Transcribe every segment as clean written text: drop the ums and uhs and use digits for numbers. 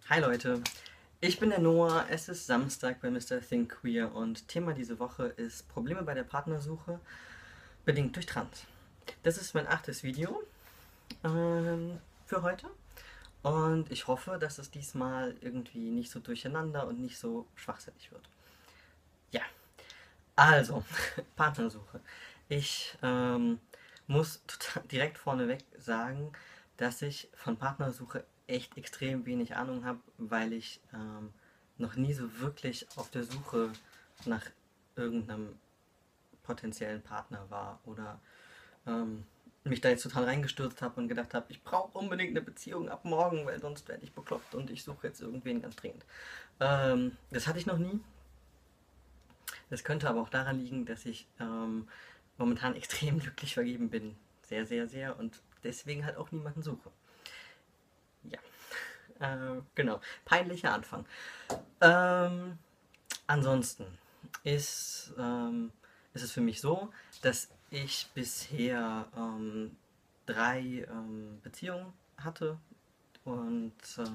Hi Leute, ich bin der Noah, es ist Samstag bei Mr. Think Queer und Thema diese Woche ist Probleme bei der Partnersuche, bedingt durch Trans. Das ist mein 8. Video für heute und ich hoffe, dass es diesmal irgendwie nicht so durcheinander und nicht so schwachsinnig wird. Ja, also, Partnersuche. Ich muss direkt vorneweg sagen, dass ich von Partnersuche echt extrem wenig Ahnung habe, weil ich noch nie so wirklich auf der Suche nach irgendeinem potenziellen Partner war oder ähm, mich da jetzt total reingestürzt habe und gedacht habe, ich brauche unbedingt eine Beziehung ab morgen, weil sonst werde ich bekloppt und ich suche jetzt irgendwen ganz dringend. Das hatte ich noch nie. Das könnte aber auch daran liegen, dass ich momentan extrem glücklich vergeben bin. Sehr, sehr, sehr. Und deswegen halt auch niemanden suche. Ja, genau. Peinlicher Anfang. Ähm, ansonsten ist es für mich so, dass ich bisher 3 Beziehungen hatte und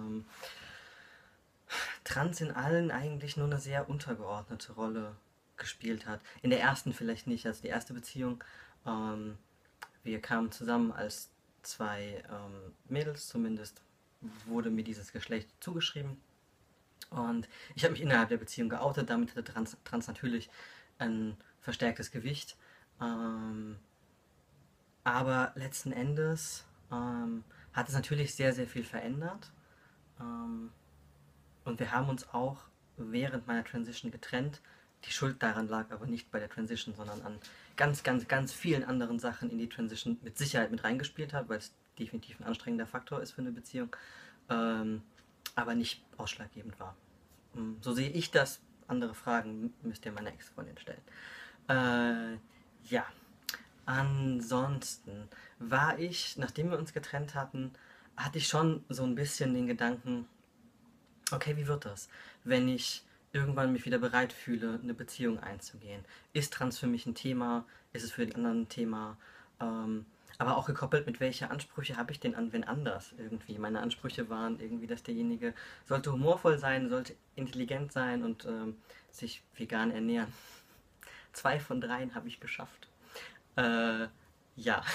Trans in allen eigentlich nur eine sehr untergeordnete Rolle gespielt hat. In der ersten vielleicht nicht, also die erste Beziehung. Ähm, wir kamen zusammen als 2 Mädels, zumindest wurde mir dieses Geschlecht zugeschrieben. Und ich habe mich innerhalb der Beziehung geoutet, damit hatte Trans natürlich ein verstärktes Gewicht. Ähm, aber letzten Endes hat es natürlich sehr, sehr viel verändert. Ähm, Und wir haben uns auch während meiner Transition getrennt. Die Schuld daran lag aber nicht bei der Transition, sondern an ganz, ganz, ganz vielen anderen Sachen, in die Transition mit Sicherheit mit reingespielt hat, weil es definitiv ein anstrengender Faktor ist für eine Beziehung, ähm, aber nicht ausschlaggebend war. So sehe ich das. Andere Fragen müsst ihr meiner Ex-Freundin stellen. Äh, ja, ansonsten war ich, nachdem wir uns getrennt hatten, hatte ich schon so ein bisschen den Gedanken, okay, wie wird das, wenn ich irgendwann mich wieder bereit fühle, eine Beziehung einzugehen? Ist Trans für mich ein Thema? Ist es für die anderen ein Thema? Aber auch gekoppelt mit welche Ansprüche habe ich denn an wen anders irgendwie? Meine Ansprüche waren irgendwie, dass derjenige sollte humorvoll sein, sollte intelligent sein und sich vegan ernähren. 2 von 3 habe ich geschafft. Äh, ja,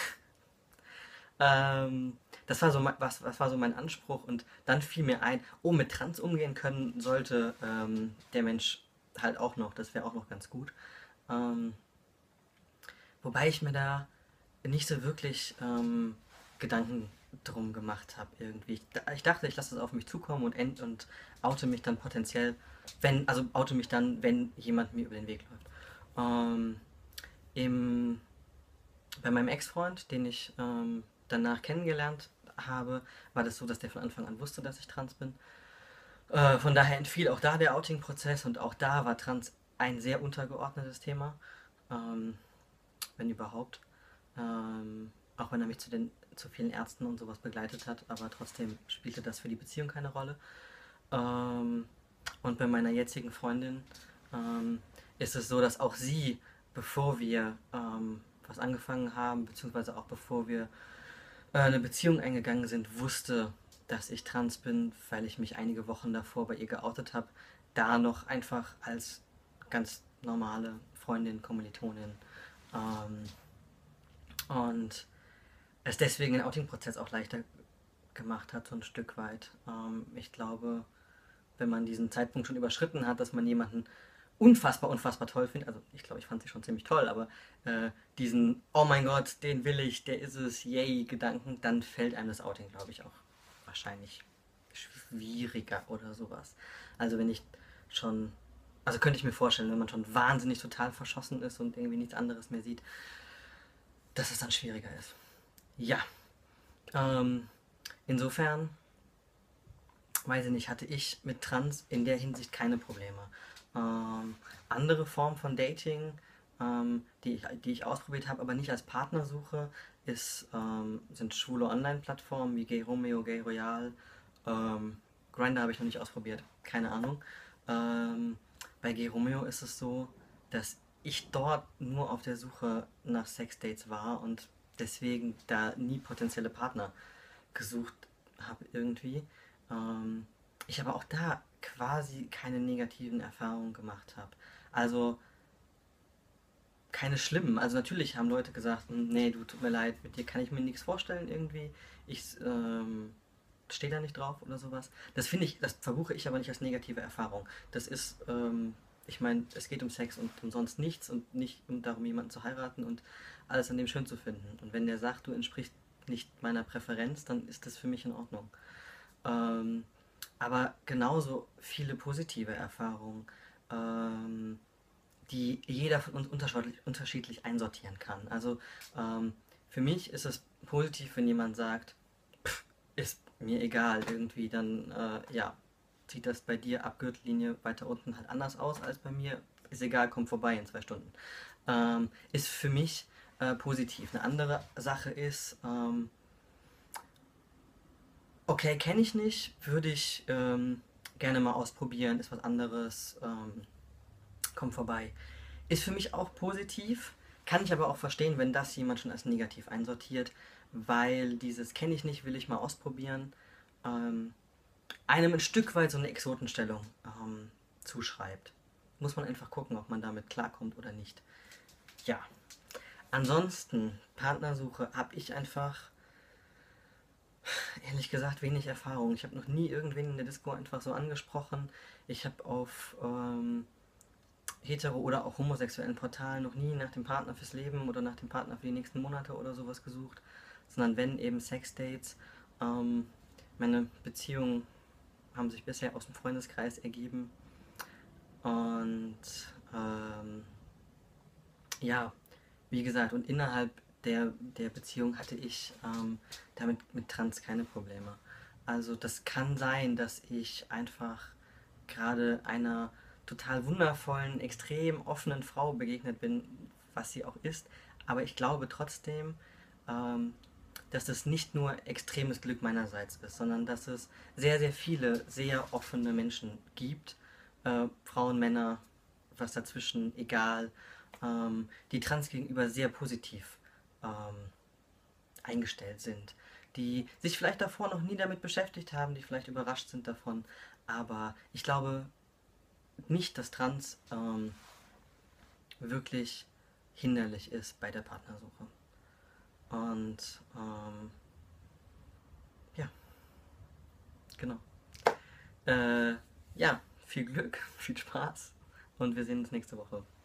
das war so was war so mein Anspruch und dann fiel mir ein, oh, mit Trans umgehen können sollte der Mensch halt auch noch, das wäre auch noch ganz gut. Ähm, wobei ich mir da nicht so wirklich Gedanken drum gemacht habe irgendwie. Ich dachte, ich lasse es auf mich zukommen und oute mich dann potenziell, also oute mich dann, wenn jemand mir über den Weg läuft. Ähm, im Bei meinem Ex-Freund, den ich danach kennengelernt habe, war das so, dass der von Anfang an wusste, dass ich trans bin. Von daher entfiel auch da der Outing-Prozess und auch da war Trans ein sehr untergeordnetes Thema, ähm, wenn überhaupt. Auch wenn er mich zu vielen Ärzten und sowas begleitet hat, aber trotzdem spielte das für die Beziehung keine Rolle. Ähm, und bei meiner jetzigen Freundin ist es so, dass auch sie, bevor wir was angefangen haben, beziehungsweise auch bevor wir eine Beziehung eingegangen sind, wusste, dass ich trans bin, weil ich mich einige Wochen davor bei ihr geoutet habe. Da noch einfach als ganz normale Freundin, Kommilitonin. Ähm, und es deswegen den Outing-Prozess auch leichter gemacht hat, so ein Stück weit. Ich glaube, wenn man diesen Zeitpunkt schon überschritten hat, dass man jemanden unfassbar, unfassbar toll findet, also ich glaube, ich fand sie schon ziemlich toll, aber diesen, oh mein Gott, den will ich, der ist es, yay, Gedanken, dann fällt einem das Outing, glaube ich, auch wahrscheinlich schwieriger oder sowas. Also wenn ich schon, also könnte ich mir vorstellen, wenn man schon wahnsinnig total verschossen ist und irgendwie nichts anderes mehr sieht, dass es dann schwieriger ist. Ja, ähm, insofern weiß ich nicht, hatte ich mit Trans in der Hinsicht keine Probleme. Ähm, andere Formen von Dating, die ich ausprobiert habe, aber nicht als Partnersuche, sind schwule Online-Plattformen wie Gay Romeo, Gay Royal. Grindr habe ich noch nicht ausprobiert, keine Ahnung. Ähm, bei Gay Romeo ist es so, dass ich dort nur auf der Suche nach Sexdates war und deswegen da nie potenzielle Partner gesucht habe irgendwie. Ähm, ich aber auch da quasi keine negativen Erfahrungen gemacht habe. Also keine schlimmen. Also natürlich haben Leute gesagt, nee, du, tut mir leid, mit dir kann ich mir nichts vorstellen irgendwie. Ich stehe da nicht drauf oder sowas. Das finde ich, das verbuche ich aber nicht als negative Erfahrung. Das ist, ich meine, es geht um Sex und um sonst nichts und nicht darum, jemanden zu heiraten und alles an dem schön zu finden. Und wenn der sagt, du entsprichst nicht meiner Präferenz, dann ist das für mich in Ordnung. Ähm, aber genauso viele positive Erfahrungen, ähm, die jeder von uns unterschiedlich einsortieren kann. Also für mich ist es positiv, wenn jemand sagt, ist mir egal, irgendwie dann, ja, sieht das bei dir ab Gürtellinie weiter unten halt anders aus als bei mir, ist egal, komm vorbei in 2 Stunden. Ist für mich positiv. Eine andere Sache ist, okay, kenne ich nicht, würde ich gerne mal ausprobieren, ist was anderes, komm vorbei. Ist für mich auch positiv, kann ich aber auch verstehen, wenn das jemand schon als negativ einsortiert, weil dieses kenne ich nicht, will ich mal ausprobieren, ähm, einem ein Stück weit so eine Exotenstellung zuschreibt. Muss man einfach gucken, ob man damit klarkommt oder nicht. Ja, ansonsten, Partnersuche, habe ich einfach, ehrlich gesagt, wenig Erfahrung. Ich habe noch nie irgendwen in der Disco einfach so angesprochen. Ich habe auf hetero- oder auch homosexuellen Portalen noch nie nach dem Partner fürs Leben oder nach dem Partner für die nächsten Monate oder sowas gesucht, sondern wenn eben Sexdates. Ähm, meine Beziehungen haben sich bisher aus dem Freundeskreis ergeben und ähm, ja, wie gesagt, und innerhalb der Beziehung hatte ich damit mit Trans keine Probleme. Also das kann sein, dass ich einfach gerade einer total wundervollen, extrem offenen Frau begegnet bin, was sie auch ist. Aber ich glaube trotzdem, ähm, dass das nicht nur extremes Glück meinerseits ist, sondern dass es sehr, sehr viele sehr offene Menschen gibt, Frauen, Männer, was dazwischen, egal, die trans gegenüber sehr positiv ähm, eingestellt sind, die sich vielleicht davor noch nie damit beschäftigt haben, die vielleicht überrascht sind davon. Aber ich glaube nicht, dass Trans wirklich hinderlich ist bei der Partnersuche. Und ja, genau. Äh, ja, viel Glück, viel Spaß und wir sehen uns nächste Woche.